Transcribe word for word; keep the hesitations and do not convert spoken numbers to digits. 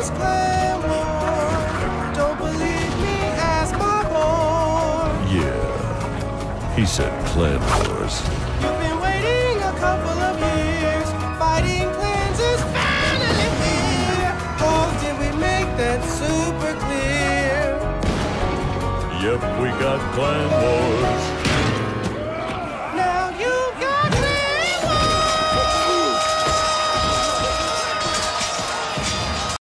was Clan Wars. Don't believe me, ask my boy. Yeah, he said Clan Wars. You've been waiting a couple of years. Fighting clans is finally here. Oh, did we make that super clear? Yep, we got Clan Wars.